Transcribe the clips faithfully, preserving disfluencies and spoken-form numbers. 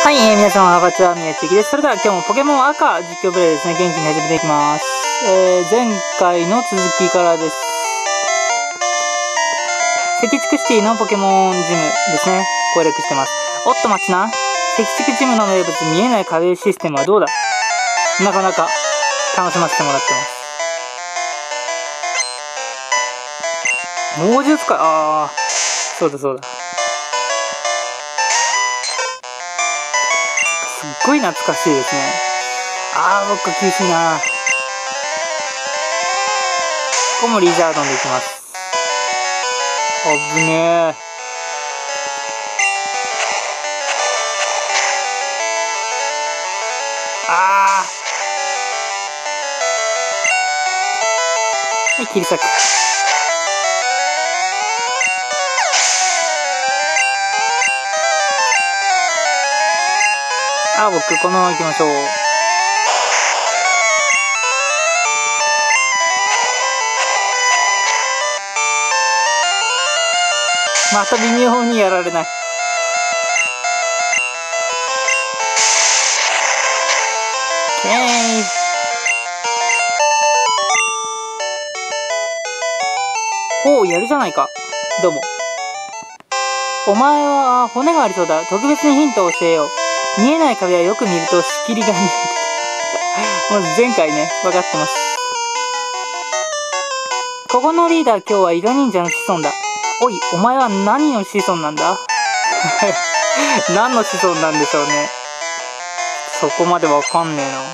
はい、えー、皆様、こんにちは、宮地です。それでは今日もポケモン赤実況プレイですね、元気に始めていきます。えー、前回の続きからです。赤地区シティのポケモンジムですね、攻略してます。おっと待ちな。赤地区ジムの名物、見えない壁システムはどうだ？なかなか楽しませてもらってます。猛獣使い、あー、そうだそうだ。すっごい懐かしいですね。あー、僕厳しいな。ここもリザードンでいきます。あぶねー。あー。はい、切り裂く。あー、僕、このまま行きましょう。また微妙にやられない。えーい。おう、やるじゃないか。どうも。お前は骨がありそうだ。特別にヒントを教えよう。見えない壁はよく見ると仕切りが見えてくる。もう前回ね、分かってます。ここのリーダー今日は色忍者の子孫だ。おい、お前は何の子孫なんだ？何の子孫なんでしょうね。そこまでわかんねえな。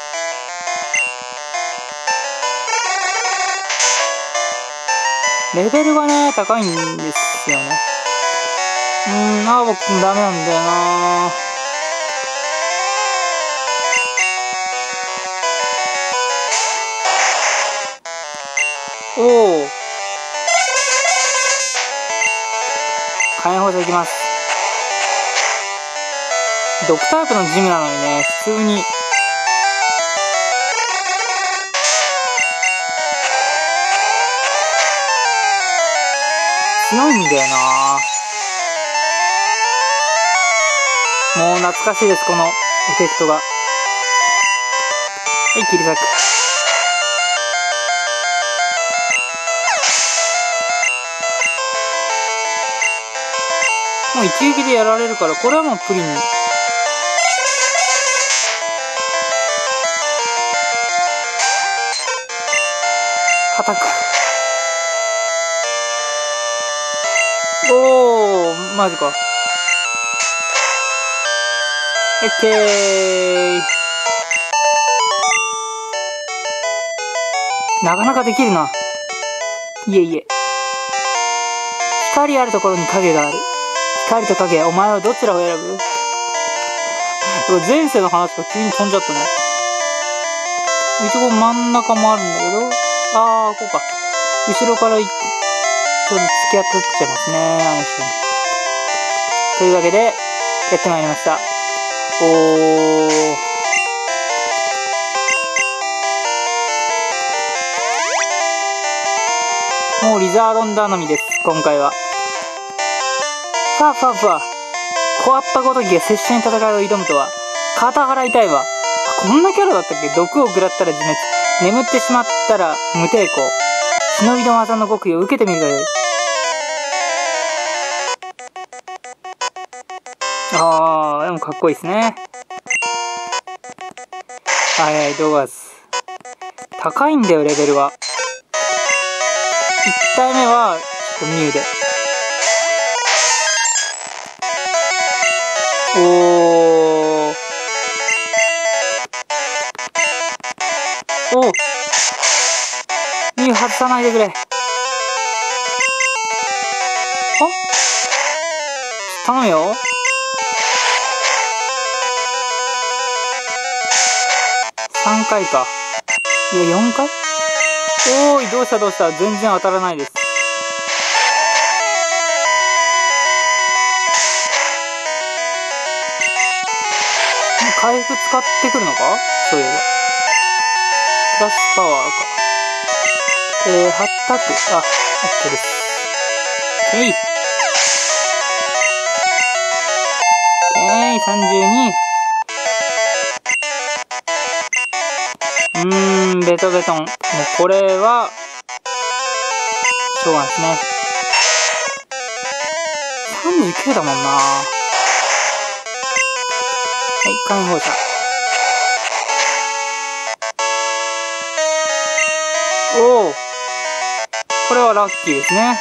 レベルがね、高いんですよね。うーん、あー、僕もダメなんだよな。おお。火炎放射いきます。毒タイプのジムなのにね、普通に。強いんだよな。もう懐かしいです、このエフェクトが。はい、切り裂く。もう一撃でやられるから、これはもうプリンに。はたく。おー、マジか。オッケー。なかなかできるな。いえいえ。光あるところに影がある。光と影、お前はどちらを選ぶ？前世の話が急に飛んじゃったね。一応真ん中もあるんだけど、あー、こうか。後ろからちょっと突き当たっちゃいますね、あの人に。というわけで、やってまいりました。おー。もうリザードン頼みです、今回は。ファーファーファー。コアッパごときが拙者に戦いを挑むとは、肩払いたいわ。こんなキャラだったっけ？毒を食らったら自滅。眠ってしまったら無抵抗。忍びの技の極意を受けてみるがよい。あー、でもかっこいいですね。はいはい、ドガーズ。高いんだよ、レベルは。いち体目は、ちょっとミュウで。おー。おー。ミュウ外さないでくれ。あ？頼むよ。さんかいか。いや、よんかい？おーい、どうしたどうした。全然当たらないです。回復使ってくるのか？そういえば。プラスパワーか。えー、はったく。あ、OK です。えい。ええい、さんじゅうに。うーん、ベトベトン。もうこれは、しょうがないですね。さんじゅうきゅうだもんな。はい、火炎放射。おお。これはラッキーですね。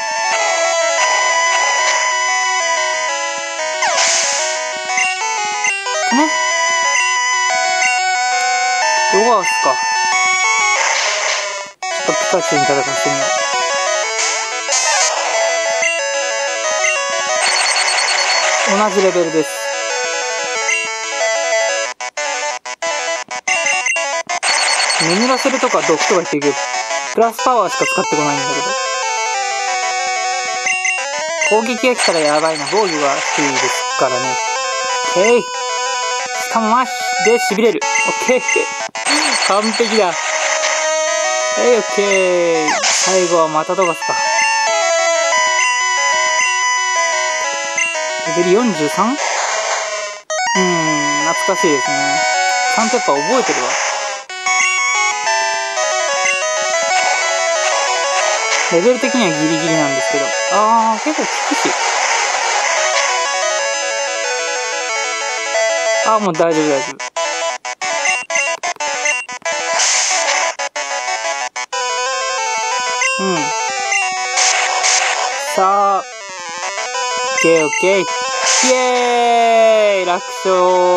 ね。どうすか。ちょっとピカチュウに戦ってみよう。同じレベルです。眠らせるとか毒とか言ってるけど、プラスパワーしか使ってこないんだけど。攻撃が来たらやばいな。防御が低いですからね。オッケー。しかも麻痺で痺れる。オッケー。完璧だ。はい、オッケー。最後はまた飛ばすか。レベル よんじゅうさん？ うーん、懐かしいですね。ちゃんとやっぱ覚えてるわ。レベル的にはギリギリなんですけど。あー、結構効くし。あー、もう大丈夫大丈夫。うん。さあ。オッケーオッケー。イエーイ、楽勝。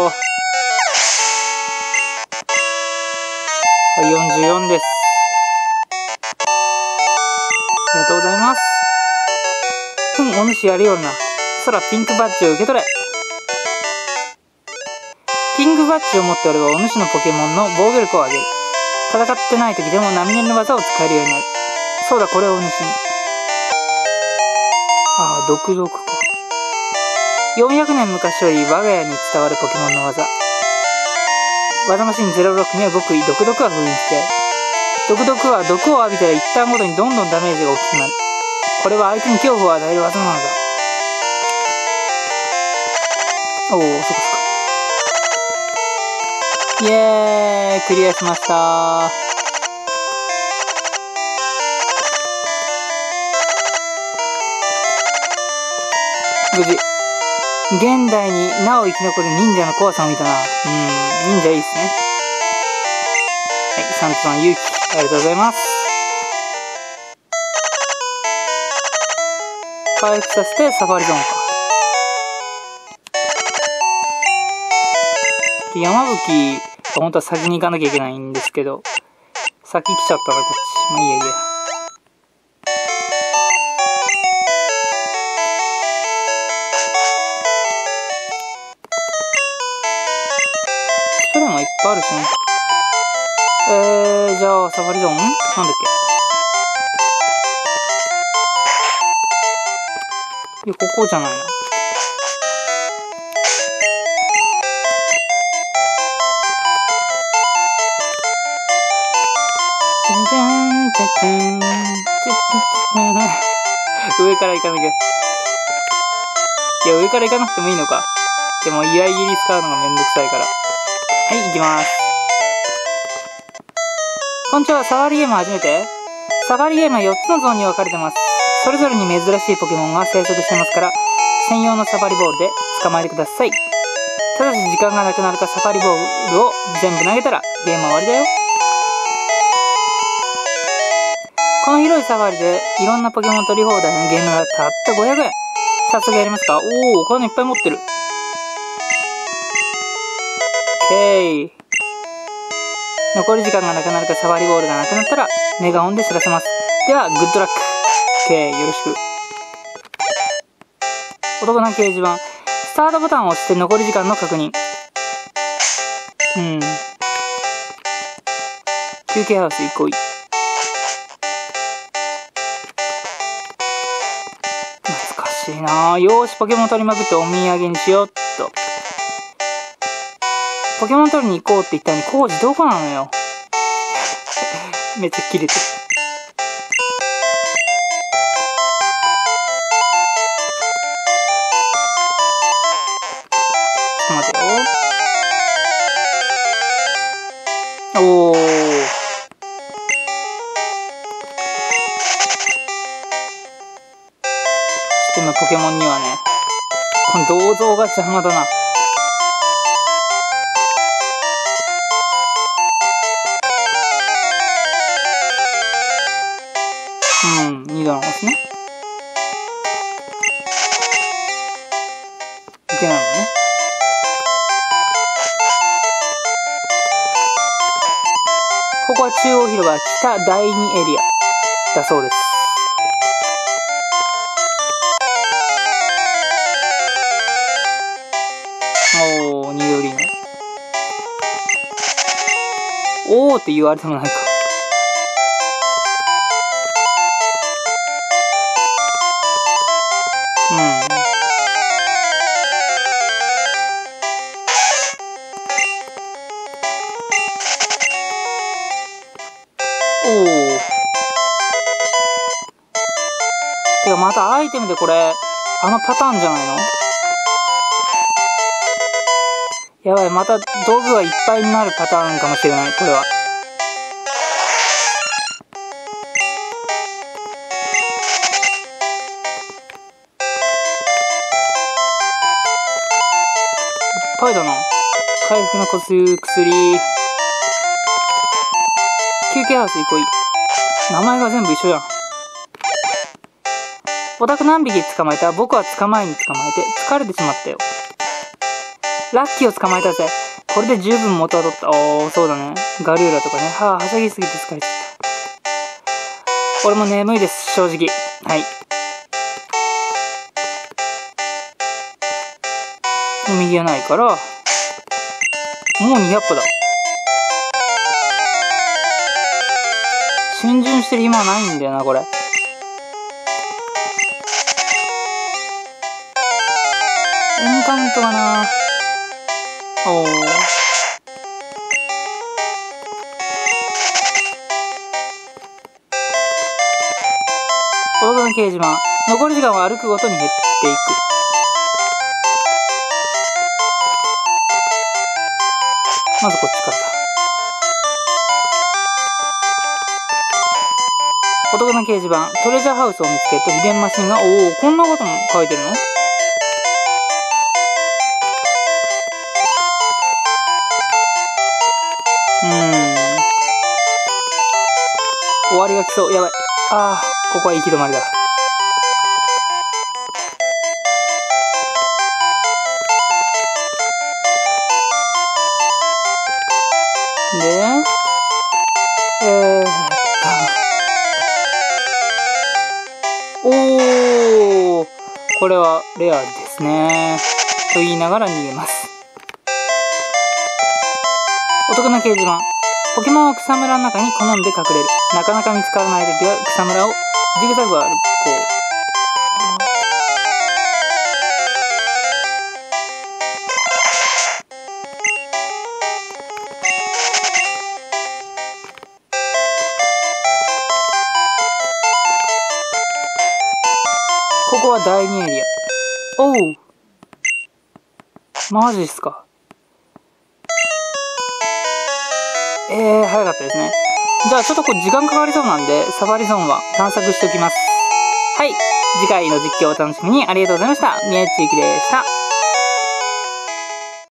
はい、よんじゅうよんです。ありがとうございます。ふん、お主やるような。空ピンクバッジを受け取れ。ピンクバッジを持っておればお主のポケモンの防御力を上げる。戦ってない時でも波乗りの技を使えるようになる。そうだ、これをお主に。ああ、毒毒か。よんひゃくねん昔より我が家に伝わるポケモンの技。技マシンゼロろくには極意毒毒が封印してある。毒毒は毒を浴びたら一旦ごとにどんどんダメージが大きくなる。これは相手に恐怖を与える技なのだ。おお、そこそこ。イエーイ、クリアしましたー。無事。現代になお生き残る忍者の怖さを見たな。うん、忍者いいっすね。はい、サンタさん勇気、ありがとうございます。回復させてサファリゾーンか。山吹、本当は先に行かなきゃいけないんですけど、先来ちゃったな、こっち。まあいいやいいや。それもいっぱいあるしね。えー、じゃあ、サファリゾーンなんだっけ。いや、ここじゃないな。上から行かなきゃ。いや、上から行かなくてもいいのか。でも、居合切り使うのがめんどくさいから。はい、行きます。こんにちは、サファリゲーム初めて？サファリゲームはよっつのゾーンに分かれてます。それぞれに珍しいポケモンが生息してますから、専用のサファリボールで捕まえてください。ただし時間がなくなるかサファリボールを全部投げたらゲーム終わりだよ。この広いサファリでいろんなポケモン取り放題のゲームがたったごひゃくえん。早速やりますか。おー、お金いっぱい持ってる。オッケー。残り時間がなくなるかサファリボールがなくなったらメガホンで知らせます。では、グッドラック。オッケー、よろしく。お得な掲示板。スタートボタンを押して残り時間の確認。うん。休憩ハウス行こうい。懐かしいなぁ。よーし、ポケモン取りまくってお土産にしようっと。ポケモン取りに行こうって言ったのに、コウジどこなのよ。めっちゃキレてる。待待てよ。おー。ちょっと今ポケモンにはね、この銅像が邪魔だな。うん、にどの押すね。いけないもんね。ここは中央広場北だいにエリアだそうです。おー、緑の。おーって言われてもないか。うん。おー。てかまたアイテムでこれ、あのパターンじゃないの？やばい、また道具がいっぱいになるパターンかもしれない、これは。いっぱいだな。回復のコツ、薬。休憩ハウス行こい。名前が全部一緒じゃん。オタク何匹捕まえた？僕は捕まえに捕まえて疲れてしまったよ。ラッキーを捕まえたぜ。これで十分元は取った。おー、そうだね。ガルーラとかね。はあ、はしゃぎすぎて疲れちゃった。俺も眠いです、正直。はい。右がないから、もうにひゃっぽだ。逡巡してる暇はないんだよな、これ。エンカウントかな。おー。大人の掲示板。残り時間は歩くごとに減っていく。まずこっちからだ。お得な掲示板。トレジャーハウスを見つけると秘伝マシンが、おお、こんなことも書いてるの？うーん。終わりが来そう。やばい。ああ、ここは行き止まりだ。で、えーっと。おー、これはレアですね。と言いながら逃げます。お得な掲示板。ポケモンは草むらの中に好んで隠れる。なかなか見つからないときは草むらをジグザグ歩こう。ここはだいにエリア。おう。マジっすか。えー、早かったですね。じゃあちょっとこう時間かかりそうなんで、サファリゾーンは探索しておきます。はい。次回の実況をお楽しみに。ありがとうございました。宮内ゆきでした。